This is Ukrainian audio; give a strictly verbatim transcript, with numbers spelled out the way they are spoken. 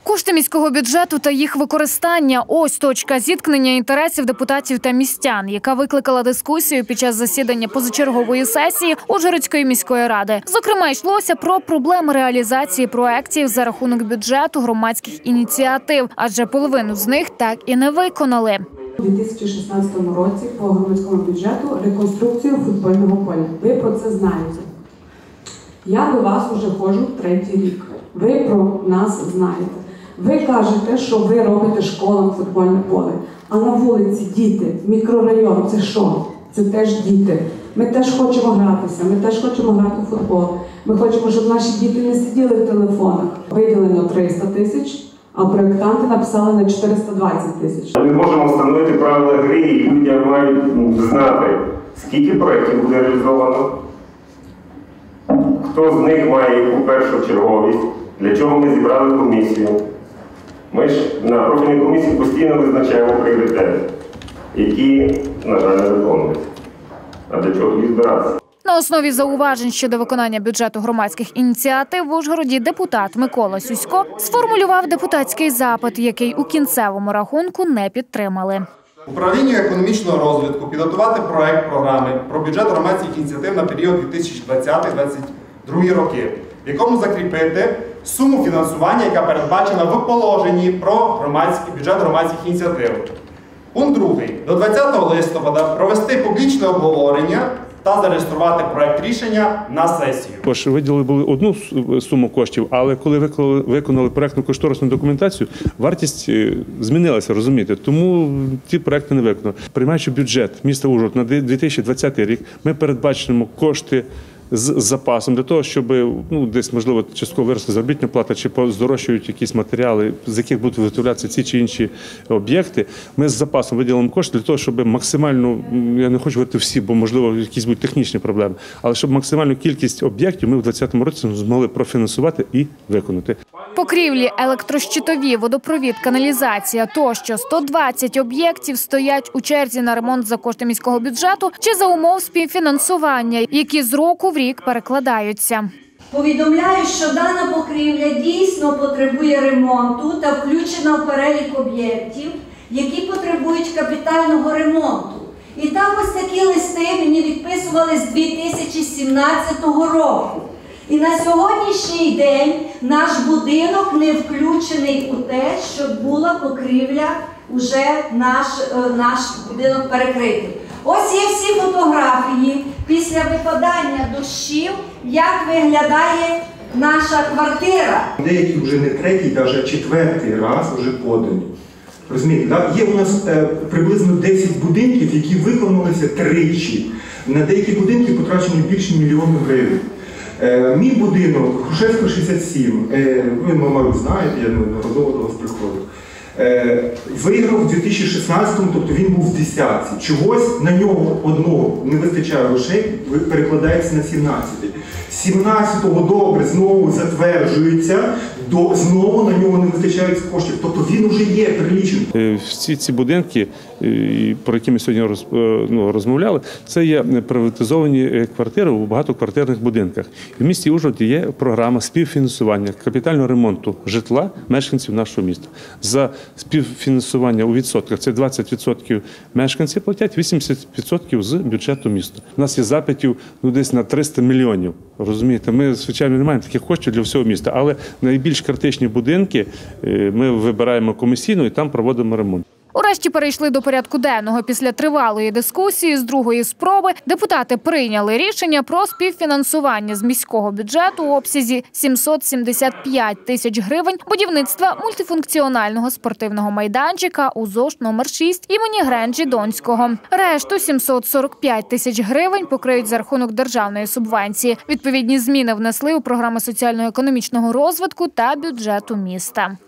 Кошти міського бюджету та їх використання – ось точка зіткнення інтересів депутатів та містян, яка викликала дискусію під час засідання позачергової сесії Ужгородської міської ради. Зокрема, йшлося про проблеми реалізації проєктів за рахунок бюджету громадських ініціатив, адже половину з них так і не виконали. У дві тисячі шістнадцятому році по громадському бюджету реконструкцію футбольного поля. Ви про це знаєте. Я до вас вже ходжу третій рік. Ви про нас знаєте. Ви кажете, що ви робите школам футбольне поле. А на вулиці діти, мікрорайон – це що? Це теж діти. Ми теж хочемо гратися, ми теж хочемо грати в футбол. Ми хочемо, щоб наші діти не сиділи в телефонах. Виділено триста тисяч, а проєктанти написали на чотириста двадцять тисяч. Ми можемо встановити правила гри, і люди мають знати, скільки проєктів буде реалізовано, хто з них має яку першу черговість, для чого ми зібрали комісію. Ми ж на профільній комісії постійно визначаємо пріоритети, які, на жаль, не виконуються. А для чого їх збиратися? На основі зауважень щодо виконання бюджету громадських ініціатив в Ужгороді депутат Микола Сюсько сформулював депутатський запит, який у кінцевому рахунку не підтримали. Управлінню економічного розвитку підготувати проект програми про бюджет громадських ініціатив на період дві тисячі двадцятий - дві тисячі двадцять другий роки, в якому закріпити суму фінансування, яка передбачена в положенні про громадський, бюджет громадських ініціатив. Пункт другий. До двадцятого листопада провести публічне обговорення та зареєструвати проект рішення на сесію. Тож виділили були одну суму коштів, але коли виконали проєктно-кошторисну документацію, вартість змінилася, розумієте, тому ті проєкти не виконали. Приймаючи бюджет міста Ужгород на дві тисячі двадцятий рік, ми передбачимо кошти з запасом для того, щоб ну, десь, можливо, частково виросла заробітна плата чи здорожчають якісь матеріали, з яких будуть виготовлятися ці чи інші об'єкти. Ми з запасом виділимо кошти для того, щоб максимально, я не хочу говорити всі, бо, можливо, якісь будуть технічні проблеми, але щоб максимальну кількість об'єктів ми в двадцятому році змогли профінансувати і виконати. Покрівлі, електрощитові, водопровід, каналізація тощо – сто двадцять об'єктів стоять у черзі на ремонт за кошти міського бюджету чи за умов співфінансування, які з року в рік перекладаються. Повідомляю, що дана покрівля дійсно потребує ремонту та включена в перелік об'єктів, які потребують капітального ремонту. І так ось такі листи мені відписували з дві тисячі сімнадцятого року. І на сьогоднішній день наш будинок не включений у те, щоб була покрівля, вже наш, наш будинок перекритий. Ось є всі фотографії після випадання дощів, як виглядає наша квартира. Деякі вже не третій, навіть четвертий раз вже подані. Розумієте, так? Є у нас е, приблизно десять будинків, які виконалися тричі. На деякі будинки потрачені більше мільйону гривень. Е, мій будинок, Грушевського, шістдесят сім, е, ви, мабуть, знаєте, я неодноразово до вас приходив. Е, виграв у дві тисячі шістнадцятому, тобто він був в десятці. Чогось на нього одного не вистачає грошей, перекладається на сімнадцятий. сімнадцятого добре знову затверджується, до, знову на нього не вистачають коштів. Тобто він вже є перелічений. Всі ці будинки, про які ми сьогодні роз, ну, розмовляли, це є приватизовані квартири у багатоквартирних будинках. І в місті Ужгороді є програма співфінансування капітального ремонту житла мешканців нашого міста. За співфінансування у відсотках це двадцять відсотків мешканці платять, вісімдесят відсотків з бюджету міста. У нас є запитів ну, десь на триста мільйонів. Розумієте, ми, звичайно, не маємо таких коштів для всього міста, але найбільш критичні будинки ми вибираємо комісійно і там проводимо ремонт. Урешті перейшли до порядку денного. Після тривалої дискусії з другої спроби депутати прийняли рішення про співфінансування з міського бюджету у обсязі сімсот сімдесят п'ять тисяч гривень будівництва мультифункціонального спортивного майданчика у ЗОШ номер шість імені Гренджі Донського. Решту сімсот сорок п'ять тисяч гривень покриють за рахунок державної субвенції. Відповідні зміни внесли у програми соціально-економічного розвитку та бюджету міста.